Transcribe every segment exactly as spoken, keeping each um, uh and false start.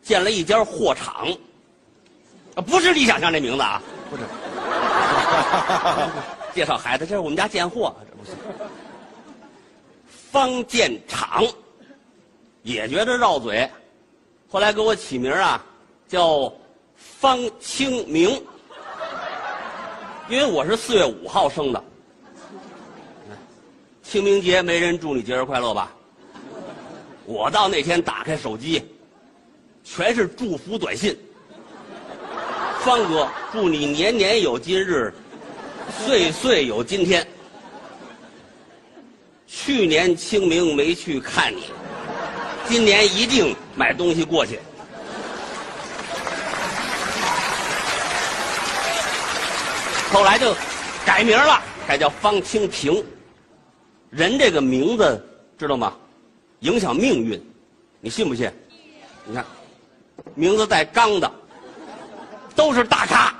建了一家货场，啊，不是你想象这名字啊，不是。介绍孩子，这是我们家建货，这不行。方建厂，也觉得绕嘴，后来给我起名啊，叫方清明，因为我是四月五号生的。清明节没人祝你节日快乐吧？我到那天打开手机，全是祝福短信。方哥，祝你年年有今日，岁岁有今天。去年清明没去看你，今年一定买东西过去。后来就改名了，改叫方清平。人这个名字知道吗？影响命运，你信不信？你看，名字带刚的，都是大咖。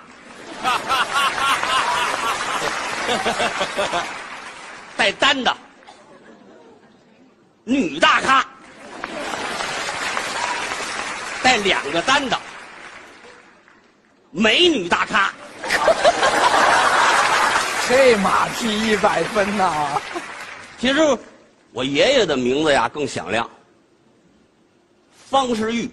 带单的，女大咖。带两个单的，美女大咖。 这马屁一百分呐、啊！ 其实我爷爷的名字呀更响亮，方世玉。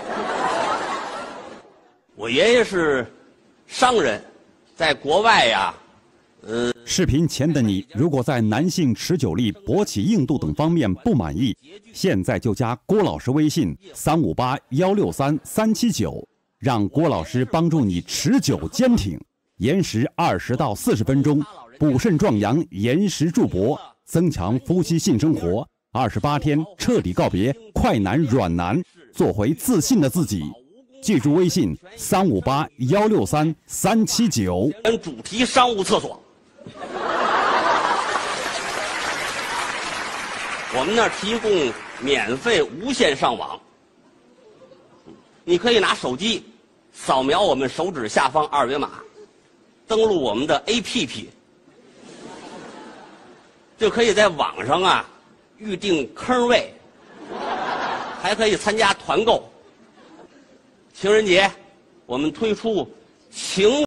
我爷爷是商人，在国外呀，呃。 视频前的你，如果在男性持久力、勃起硬度等方面不满意，现在就加郭老师微信三五八幺六三三七九，让郭老师帮助你持久坚挺，延时二十到四十分钟，补肾壮阳，延时助勃。增强夫妻性生活，二十八天彻底告别快男软男，做回自信的自己。记住微信三五八幺六三三七九。 主题商务厕所，我们那儿提供免费无线上网，你可以拿手机扫描我们手指下方二维码，登录我们的 A P P。就可以在网上啊预定坑位，还可以参加团购。情人节，我们推出情。